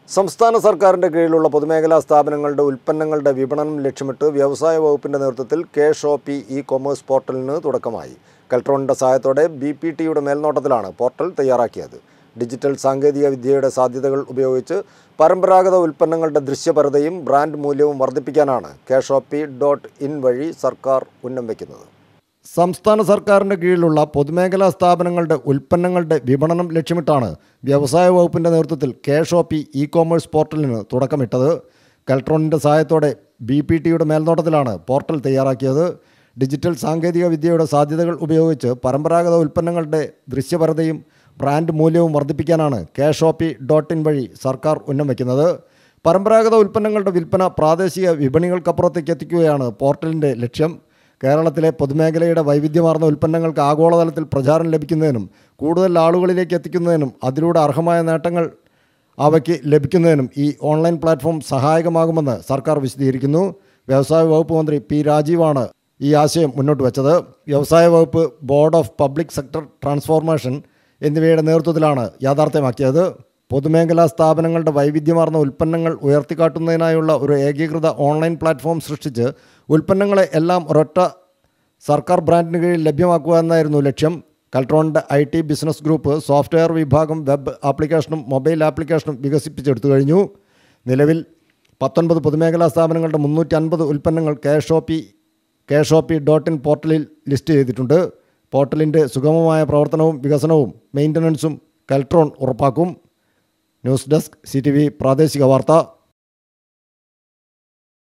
സംസ്ഥാന സർക്കാരിന്റെ കീഴിലുള്ള പൊതുമേഖലാ സ്ഥാപനങ്ങളുടെ ഉൽപ്പന്നങ്ങളുടെ വിപണനം ലക്ഷ്യമിട്ട് വ്യവസായ വകുപ്പിന്റെ നേതൃത്വത്തിൽ കെ-ഷോപ്പി ഇ-കൊമേഴ്സ് പോർട്ടലിന് തുടക്കമായി. കലക്ടറുടെ സഹായത്തോടെ ബി.പി.ടിയുടെ മേൽനോട്ടത്തിലാണ് പോർട്ടൽ തയ്യാറാക്കിയത്. ഡിജിറ്റൽ സാങ്കേതിക വിദ്യയുടെ സാധ്യതകൾ ഉപയോഗിച്ച് പരമ്പരാഗത ഉൽപ്പന്നങ്ങളുടെ ദൃശ്യപരതയും ബ്രാൻഡ് മൂല്യവും വർദ്ധിപ്പിക്കാനാണ് kshopee.in വഴി സർക്കാർ ഉന്നം വയ്ക്കുന്നത്. സംസ്ഥാന സർക്കാരിൻ്റെ കീഴിലുള്ള പൊതുമേഖലാ സ്ഥാപനങ്ങളുടെ ഉൽപ്പന്നങ്ങളുടെ വിപണനം ലക്ഷ്യമിട്ടാണ് വ്യവസായ വകുപ്പിൻ്റെ നേതൃത്വത്തിൽ കെ-ഷോപ്പി ഇ-കൊമേഴ്സ് പോർട്ടലിന് തുടക്കമിട്ടത്. കലക്ടറിൻ്റെ സഹായത്തോടെ ബി.പി.ടിയുടെ മേൽനോട്ടത്തിലാണ് പോർട്ടൽ തയ്യാറാക്കിയത്. ഡിജിറ്റൽ സാങ്കേതിക വിദ്യയുടെ സാധ്യതകൾ ഉപയോഗിച്ച് പരമ്പരാഗത ഉൽപ്പന്നങ്ങളുടെ ദൃശ്യപരതയും ബ്രാൻഡ് മൂല്യവും വർദ്ധിപ്പിക്കാനാണ് kshopee.in വഴി സർക്കാർ ഉന്നം വയ്ക്കുന്നത്. പരമ്പരാഗത ഉൽപ്പന്നങ്ങളുടെ വിൽപ്പന പ്രാദേശിക വിപണികൾക്കപ്പുറത്തേക്ക് എത്തിക്കുകയാണ് പോർട്ടലിൻ്റെ ലക്ഷ്യം. കേരളത്തിലെ പൊതുമേഖലയുടെ വൈവിധ്യമാർന്ന ഉൽപ്പന്നങ്ങൾക്ക് ആഗോളതലത്തിൽ പ്രചാരം ലഭിക്കുന്നതിനും കൂടുതൽ ആളുകളിലേക്ക് എത്തിക്കുന്നതിനും അതിലൂടെ അർഹമായ നേട്ടങ്ങൾ അവയ്ക്ക് ലഭിക്കുന്നതിനും ഈ ഓൺലൈൻ പ്ലാറ്റ്ഫോം സഹായകമാകുമെന്ന് സർക്കാർ വിശദീകരിക്കുന്നു. വ്യവസായ വകുപ്പ് മന്ത്രി പി. രാജീവാണ് ഈ ആശയം മുന്നോട്ട് വച്ചത്. വ്യവസായ വകുപ്പ്, board of public sector transformation എന്നിവയുടെ നേതൃത്വത്തിലാണ് യാഥാർത്ഥ്യമാക്കിയത്. പൊതുമേഖലാ സ്ഥാപനങ്ങളുടെ വൈവിധ്യമാർന്ന ഉൽപ്പന്നങ്ങൾ ഉയർത്തിക്കാട്ടുന്നതിനായുള്ള ഒരു ഏകീകൃത ഓൺലൈൻ പ്ലാറ്റ്ഫോം സൃഷ്ടിച്ച് ഉൽപ്പന്നങ്ങളെ എല്ലാം ഒരൊറ്റ സർക്കാർ ബ്രാൻഡിന് കീഴിൽ ലഭ്യമാക്കുക എന്നായിരുന്നു ലക്ഷ്യം. കലക്ടറിൻ്റെ IT ബിസിനസ് ഗ്രൂപ്പ് സോഫ്റ്റ്വെയർ വിഭാഗം വെബ് ആപ്ലിക്കേഷനും മൊബൈൽ ആപ്ലിക്കേഷനും വികസിപ്പിച്ചെടുത്തു കഴിഞ്ഞു. നിലവിൽ 19 പൊതുമേഖലാ സ്ഥാപനങ്ങളുടെ 350 ഉൽപ്പന്നങ്ങൾ kshopee.in പോർട്ടലിൽ ലിസ്റ്റ് ചെയ്തിട്ടുണ്ട്. പോർട്ടലിൻ്റെ സുഗമമായ പ്രവർത്തനവും വികസനവും മെയിൻ്റനൻസും കലക്ടർ ഉറപ്പാക്കും. ന്യൂസ് ഡെസ്ക് CTV പ്രാദേശിക വാർത്ത.